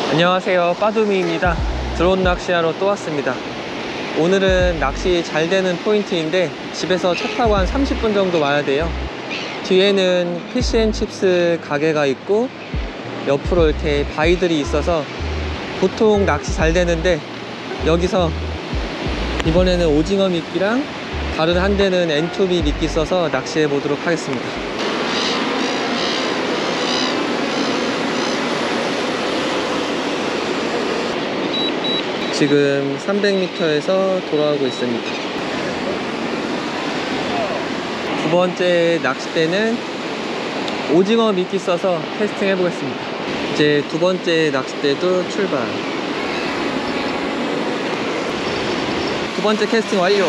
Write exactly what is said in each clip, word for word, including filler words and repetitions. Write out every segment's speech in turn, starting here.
안녕하세요, 빠두미입니다. 드론 낚시하러 또 왔습니다. 오늘은 낚시 잘 되는 포인트인데 집에서 차 타고 한 삼십 분 정도 와야 돼요. 뒤에는 피시앤칩스 가게가 있고 옆으로 이렇게 바위들이 있어서 보통 낚시 잘 되는데, 여기서 이번에는 오징어 미끼랑 다른 한 대는 엔초비 미끼 써서 낚시해 보도록 하겠습니다. 지금 삼백 미터에서 돌아오고 있습니다. 두 번째 낚싯대는 오징어 미끼 써서 캐스팅 해보겠습니다. 이제 두 번째 낚싯대도 출발. 두 번째 캐스팅 완료.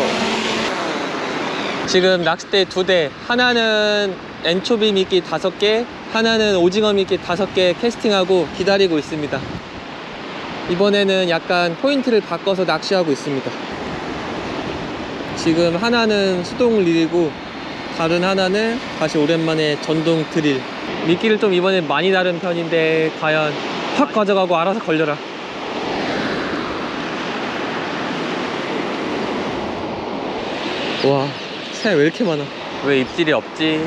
지금 낚싯대 두 대, 하나는 엔초비 미끼 다섯 개, 하나는 오징어 미끼 다섯 개 캐스팅하고 기다리고 있습니다. 이번에는 약간 포인트를 바꿔서 낚시하고 있습니다. 지금 하나는 수동 릴이고 다른 하나는 다시 오랜만에 전동 드릴. 미끼를 좀 이번에 많이 다른 편인데 과연 확 가져가고 알아서 걸려라. 와, 새 왜 이렇게 많아? 왜 입질이 없지?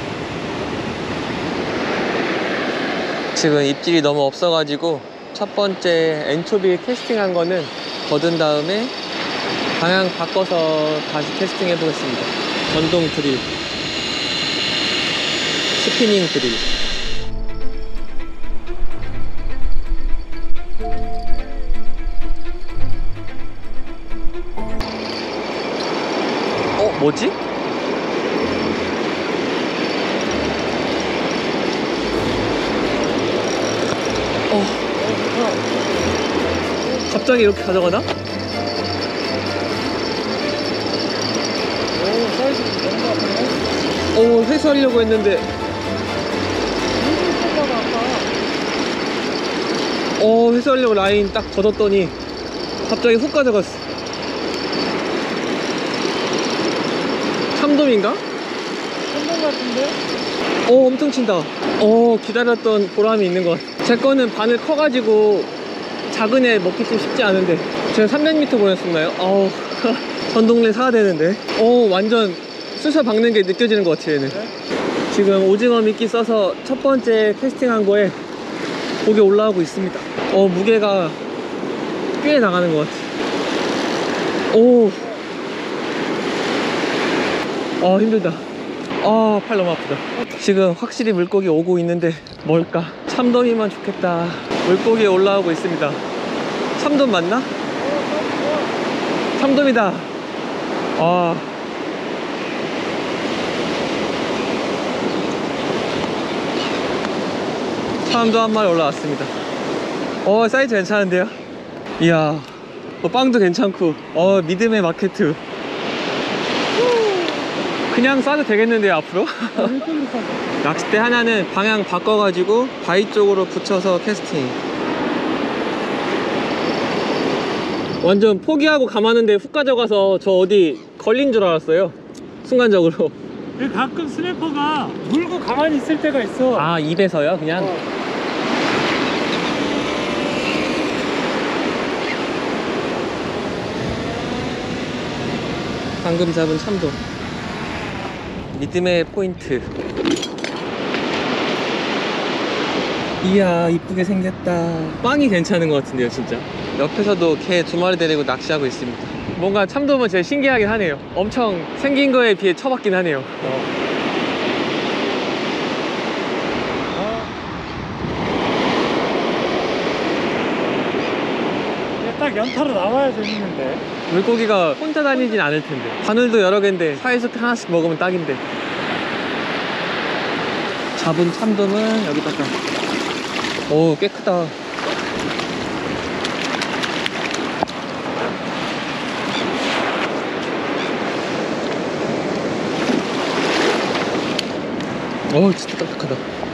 지금 입질이 너무 없어가지고 첫 번째 엔초비 캐스팅한 거는 거둔 다음에 방향 바꿔서 다시 캐스팅 해보겠습니다. 전동 드릴, 스피닝 드릴. 어? 뭐지? 어, 갑자기 이렇게 가져가나? 오, 사이즈 너무 아프네. 오, 회수하려고 했는데. 어, 회수하려고 라인 딱 걷었더니 갑자기 훅 가져갔어. 참돔인가? 한번 같은데? 어, 엄청 친다. 어, 기다렸던 보람이 있는 것 같아. 제 거는 바늘 커가지고 작은 애 먹기 좀 쉽지 않은데, 제가 삼백 미터 보냈었나요? 어우, 전동레 사야 되는데. 어, 완전 쑤셔 박는 게 느껴지는 것 같아, 얘는. 네? 지금 오징어 미끼 써서 첫 번째 캐스팅한 거에 고기 올라오고 있습니다. 어, 무게가 꽤 나가는 것 같아. 오, 어, 힘들다. 아, 팔 너무 아프다. 지금 확실히 물고기 오고 있는데 뭘까? 참돔이면 좋겠다. 물고기 올라오고 있습니다. 참돔 맞나? 참돔이다. 아, 참돔 한 마리 올라왔습니다. 어, 사이즈 괜찮은데요? 이야, 어, 빵도 괜찮고, 어, 믿음의 마케트. 그냥 싸도 되겠는데요, 앞으로? 낚싯대 하나는 방향 바꿔가지고 바위 쪽으로 붙여서 캐스팅. 완전 포기하고 감았는데 훅 가져가서 저 어디 걸린 줄 알았어요, 순간적으로. 가끔 스냅퍼가 물고 가만히 있을 때가 있어. 아, 입에서요? 그냥? 어. 방금 잡은 참돔. 믿음의 포인트. 이야, 이쁘게 생겼다. 빵이 괜찮은 것 같은데요, 진짜. 옆에서도 개 두 마리 데리고 낚시하고 있습니다. 뭔가 참돔은 제일 신기하긴 하네요. 엄청 생긴 거에 비해 처박긴 하네요. 어. 딱 연타로 나와야 재밌는데. 물고기가 혼자 다니진 않을 텐데. 바늘도 여러 개인데 사이즈도 하나씩 먹으면 딱인데. 잡은 참돔은 여기다가. 오, 꽤 크다. 오, 진짜 딱딱하다.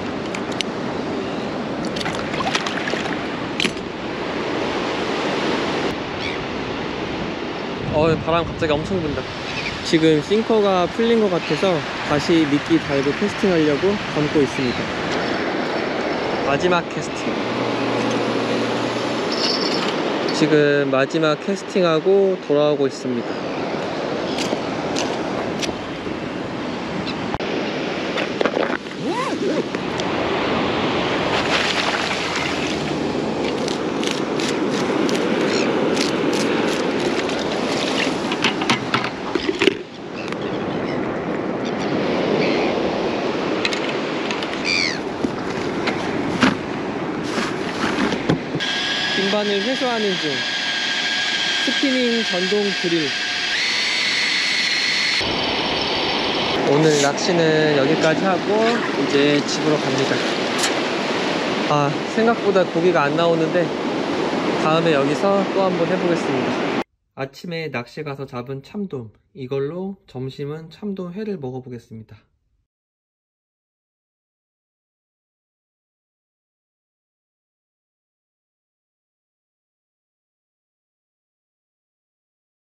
어, 바람 갑자기 엄청 분다. 지금 싱커가 풀린 것 같아서 다시 미끼 달고 캐스팅 하려고 감고 있습니다. 마지막 캐스팅. 지금 마지막 캐스팅하고 돌아오고 있습니다. 빈반을 회수하는 중. 스피닝 전동 드릴. 오늘 낚시는 여기까지 하고 이제 집으로 갑니다. 아, 생각보다 고기가 안 나오는데 다음에 여기서 또 한번 해보겠습니다. 아침에 낚시 가서 잡은 참돔, 이걸로 점심은 참돔 회를 먹어보겠습니다.